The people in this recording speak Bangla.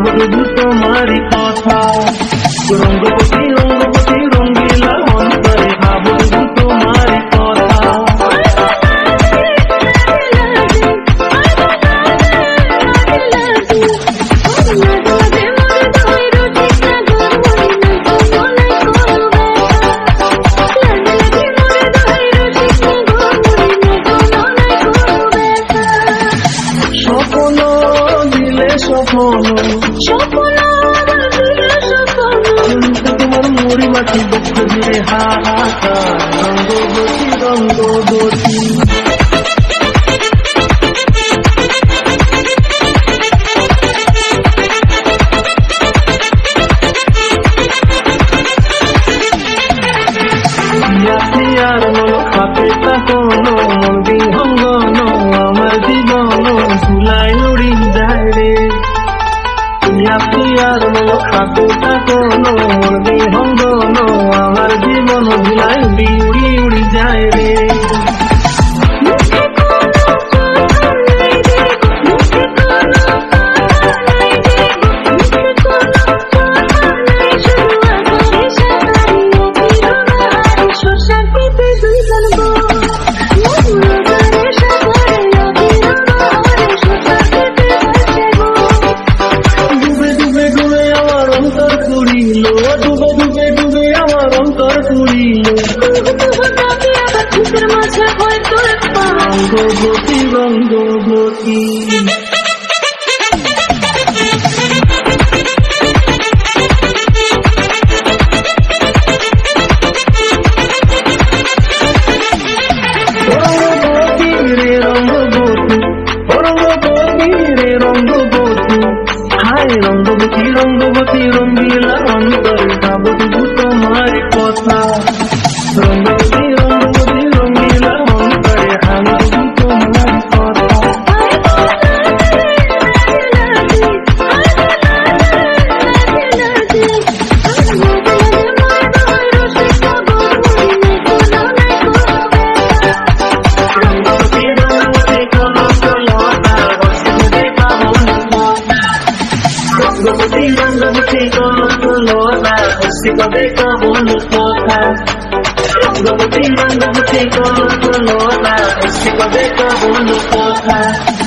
শুধু তোমারই কথা। রঙ্গবতী রঙ্গবতী রঙ্গিলা অন্তরে ভাবো শুধু তোমারই কথা। স্বপ্ন দিলে স্বপ্ন তোমার মরি মাটি দুঃখ জুড়ে হাহাকার। রঙ্গবতী রঙ্গবতী আর মন খাপে তাকনো মন বিহঙ্গন আমার জীবন ধুলাই উড়ি যায় রে। আর মন খাপে তাকনো মন বিহঙ্গন আমার জীবন ধুলাই উড়ি উড়ি উড়ি যায় রে। রঙ্গবতী রঙ্গবতী রঙ্গবতী রঙ্গবতী রঙ্গিলা অন্তরে ভাবো শুধু তোমার কথা। রঙ্গবতী রঙ্গবতী রঙ্গিলা অন্তরে ভাবো শুধু তোমার কথা। রঙ্গবতী রঙ্গবতী কোনো চলতা হসিবে পাবন। রঙ্গবতী রঙ্গবতী কোনো চলতা হসিবে পাবন কথা। রঙ্গবতী রঙ্গবতী কোনো চলতা হসিবে পাবন কথা।